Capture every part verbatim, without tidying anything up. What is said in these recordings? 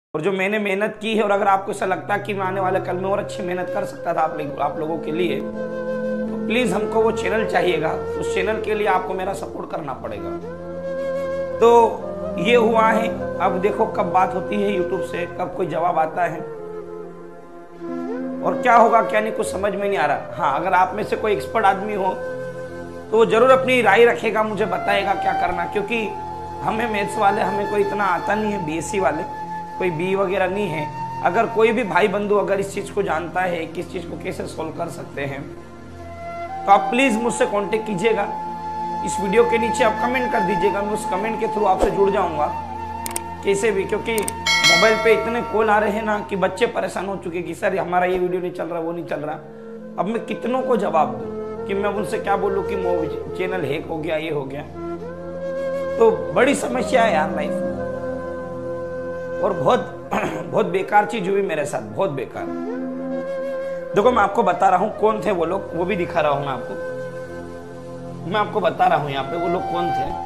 और जो मैंने मेहनत की है, और अगर आपको ऐसा लगता है कि मैं आने वाले कल में और अच्छी मेहनत कर सकता था आप, आप लोगों के लिए, तो प्लीज़ हमको वो चैनल चाहिएगा। उस चैनल के लिए आपको मेरा सपोर्ट करना पड़ेगा। तो ये हुआ है। अब देखो कब बात होती है यूट्यूब से, कब कोई जवाब आता है और क्या होगा क्या नहीं, कुछ समझ में नहीं आ रहा। हाँ, अगर आप में से कोई एक्सपर्ट आदमी हो तो वो जरूर अपनी राय रखेगा, मुझे बताएगा क्या करना, क्योंकि हमें मैथ्स वाले हमें कोई इतना आता नहीं है, बीएससी वाले कोई बी वगैरह नहीं है। अगर कोई भी भाई बंधु अगर इस चीज़ को जानता है कि इस चीज़ को कैसे सोल्व कर सकते हैं, तो आप प्लीज़ मुझसे कांटेक्ट कीजिएगा। इस वीडियो के नीचे आप कमेंट कर दीजिएगा, मैं उस कमेंट के थ्रू आपसे जुड़ जाऊंगा कैसे भी, क्योंकि मोबाइल पे इतने कॉल आ रहे हैं ना कि बच्चे परेशान हो चुके कि सर हमारा ये वीडियो नहीं चल रहा, वो नहीं चल रहा। अब मैं कितनों को जवाब दूँ कि मैं उनसे क्या बोलूँ कि वो चैनल हैक हो गया, ये हो गया। तो बड़ी समस्या है यार लाइफ, और बहुत बहुत बेकार चीज हुई मेरे साथ, बहुत बेकार। देखो मैं आपको बता रहा हूँ कौन थे वो लोग, वो भी दिखा रहा हूँ मैं आपको। मैं आपको बता रहा हूँ यहाँ पे वो लोग कौन थे।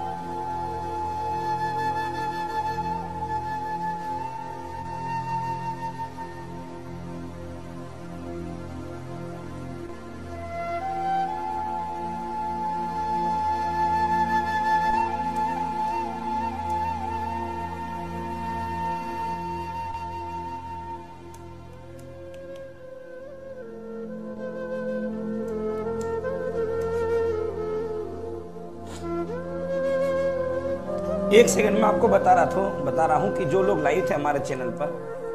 एक सेकंड में आपको बता रहा था बता रहा हूं कि जो लोग लाइव थे हमारे चैनल पर,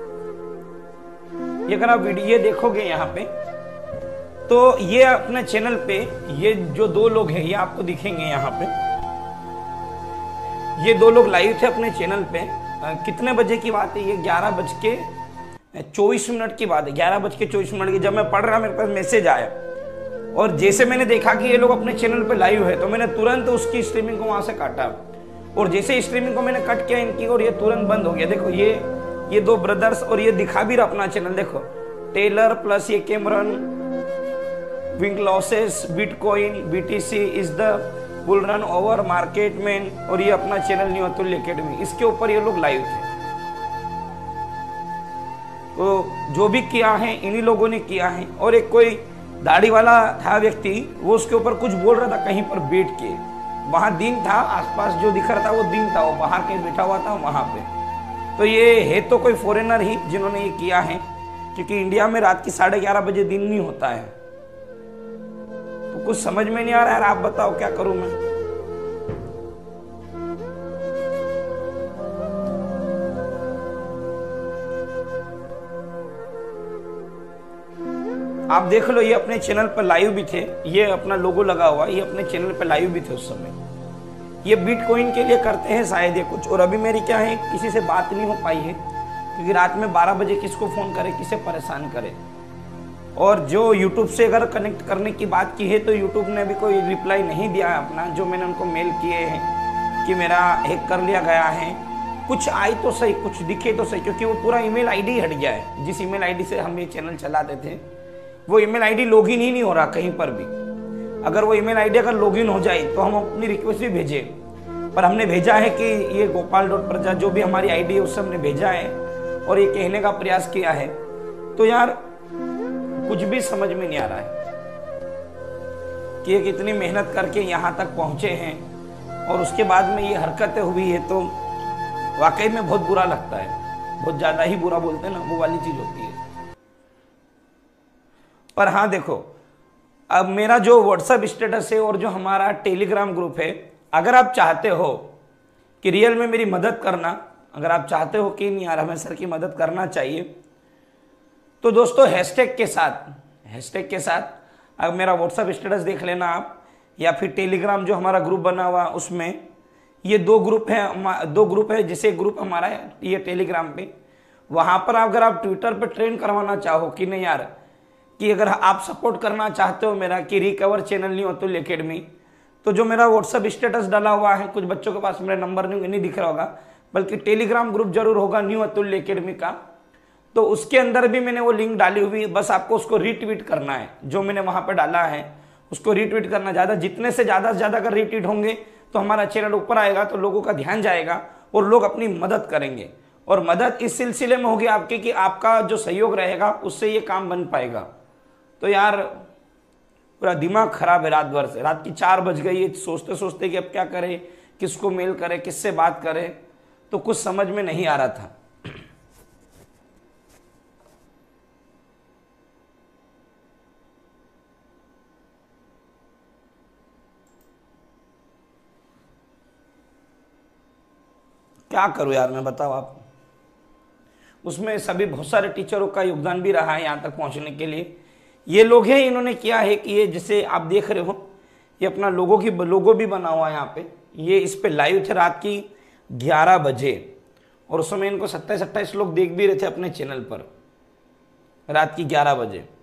ये अगर आप वीडियो देखोगे यहाँ पे, तो ये अपने चैनल पे ये जो दो लोग हैं ये आपको दिखेंगे यहाँ पे। ये दो लोग लाइव थे अपने चैनल पे। आ, कितने बजे की बात है ये? ग्यारह बज के चौबीस मिनट की बात है। ग्यारह बज के चौबीस मिनट की जब मैं पढ़ रहा, मेरे पास मैसेज आया, और जैसे मैंने देखा कि ये लोग अपने चैनल पे लाइव है, तो मैंने तुरंत उसकी स्ट्रीमिंग को वहां से काटा, और जैसे स्ट्रीमिंग को मैंने कट किया इनकी, और ये तुरंत बंद हो गया। देखो ये ये दो ब्रदर्स, और ये दिखा भी रहा अपना चैनल, देखो टेलर प्लस ये Cameron, Winklevoss, bitcoin, BTC is the bull run over market man, और ये अपना चैनल न्यू अतुल्य एकेडमी, इसके ऊपर ये लोग लाइव थे। तो जो भी किया है इन्हीं लोगों ने किया है। और एक कोई दाढ़ी वाला था व्यक्ति, वो उसके ऊपर कुछ बोल रहा था कहीं पर बैठ के, वहां दिन था, आसपास जो दिख रहा था वो दिन था, वो बाहर कहीं बैठा हुआ था वहां पे। तो ये है तो कोई फॉरेनर ही जिन्होंने ये किया है, क्योंकि इंडिया में रात की साढ़े ग्यारह बजे दिन नहीं होता है। तो कुछ समझ में नहीं आ रहा है, आप बताओ क्या करूं मैं। आप देख लो, ये अपने चैनल पर लाइव भी थे, ये अपना लोगो लगा हुआ, ये अपने चैनल पर लाइव भी थे उस समय। ये बिटकॉइन के लिए करते हैं शायद ये कुछ। और अभी मेरी क्या है, किसी से बात नहीं हो पाई है, क्योंकि रात में बारह बजे किसको फोन करे, किसे परेशान करे। और जो यूट्यूब से अगर कनेक्ट करने की बात की है, तो यूट्यूब ने अभी कोई रिप्लाई नहीं दिया है अपना, जो मैंने उनको मेल किए हैं कि मेरा हैक कर लिया गया है। कुछ आई तो सही, कुछ दिखे तो सही, क्योंकि वो पूरा ईमेल आईडी हट गया है। जिस ईमेल आईडी से हम ये चैनल चलाते थे, वो ईमेल आईडी लॉगिन ही नहीं हो रहा कहीं पर भी। अगर वो ईमेल आईडी अगर लॉगिन हो जाए तो हम अपनी रिक्वेस्ट भी भेजें, पर हमने भेजा है कि ये गोपाल डॉट प्रजा जो भी हमारी आईडी है उससे हमने भेजा है और ये कहने का प्रयास किया है। तो यार कुछ भी समझ में नहीं आ रहा है कि ये कितनी मेहनत करके यहाँ तक पहुंचे हैं, और उसके बाद में ये हरकतें हुई है, तो वाकई में बहुत बुरा लगता है। बहुत ज्यादा ही बुरा बोलते हैं ना, वो वाली चीज होती है। पर हाँ देखो, अब मेरा जो व्हाट्सएप स्टेटस है और जो हमारा टेलीग्राम ग्रुप है, अगर आप चाहते हो कि रियल में मेरी मदद करना, अगर आप चाहते हो कि नहीं यार हमें सर की मदद करना चाहिए, तो दोस्तों हैशटैग के साथ हैशटैग के साथ अब मेरा व्हाट्सएप स्टेटस देख लेना आप, या फिर टेलीग्राम जो हमारा ग्रुप बना हुआ उसमें, ये दो ग्रुप है दो ग्रुप है जैसे ग्रुप हमारा है ये टेलीग्राम पे, वहाँ पर अगर आप ट्विटर पर ट्रेंड करवाना चाहो कि नहीं यार, कि अगर आप सपोर्ट करना चाहते हो मेरा कि recover channel new Atulya academy, तो जो मेरा व्हाट्सएप स्टेटस डाला हुआ है, कुछ बच्चों के पास मेरा नंबर नहीं, नहीं दिख रहा होगा, बल्कि टेलीग्राम ग्रुप जरूर होगा न्यू अतुल्य एकेडमी का, तो उसके अंदर भी मैंने वो लिंक डाली हुई है। बस आपको उसको रीट्वीट करना है, जो मैंने वहां पर डाला है उसको रीट्वीट करना। ज़्यादा जितने से ज़्यादा से ज़्यादा अगर रीट्वीट होंगे तो हमारा चैनल ऊपर आएगा, तो लोगों का ध्यान जाएगा और लोग अपनी मदद करेंगे। और मदद इस सिलसिले में होगी आपके कि आपका जो सहयोग रहेगा उससे ये काम बन पाएगा। तो यार पूरा दिमाग खराब है रात भर से। रात की चार बज गई है, सोचते सोचते कि अब क्या करें, किसको मेल करें, किससे बात करें, तो कुछ समझ में नहीं आ रहा था। क्या करूं यार मैं, बताओ आप। उसमें सभी बहुत सारे टीचरों का योगदान भी रहा है यहाँ तक पहुँचने के लिए। ये लोग हैं, इन्होंने किया है कि ये जैसे आप देख रहे हो, ये अपना लोगो की लोगो भी बना हुआ है यहाँ पे। ये इस पे लाइव थे रात की ग्यारह बजे और उस समय इनको सत्ताईस अट्ठाईस लोग देख भी रहे थे अपने चैनल पर रात की ग्यारह बजे।